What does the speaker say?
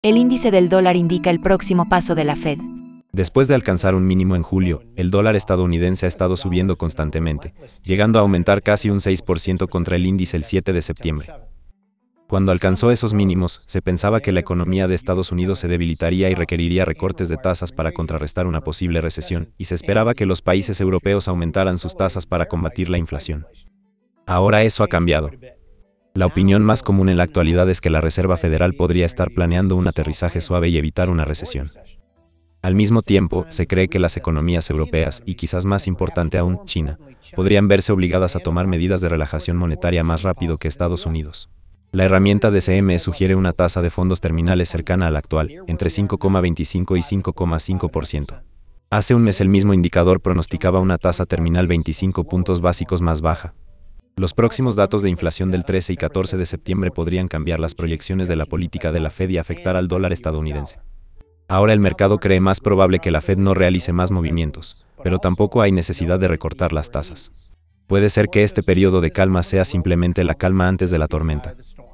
El índice del dólar indica el próximo paso de la Fed. Después de alcanzar un mínimo en julio, el dólar estadounidense ha estado subiendo constantemente, llegando a aumentar casi un 6% contra el índice el 7 de septiembre. Cuando alcanzó esos mínimos, se pensaba que la economía de Estados Unidos se debilitaría y requeriría recortes de tasas para contrarrestar una posible recesión, y se esperaba que los países europeos aumentaran sus tasas para combatir la inflación. Ahora eso ha cambiado. La opinión más común en la actualidad es que la Reserva Federal podría estar planeando un aterrizaje suave y evitar una recesión. Al mismo tiempo, se cree que las economías europeas, y quizás más importante aún, China, podrían verse obligadas a tomar medidas de relajación monetaria más rápido que Estados Unidos. La herramienta DCM sugiere una tasa de fondos terminales cercana a la actual, entre 5,25 y 5,5%. Hace un mes el mismo indicador pronosticaba una tasa terminal 25 puntos básicos más baja. Los próximos datos de inflación del 13 y 14 de septiembre podrían cambiar las proyecciones de la política de la Fed y afectar al dólar estadounidense. Ahora el mercado cree más probable que la Fed no realice más movimientos, pero tampoco hay necesidad de recortar las tasas. Puede ser que este periodo de calma sea simplemente la calma antes de la tormenta.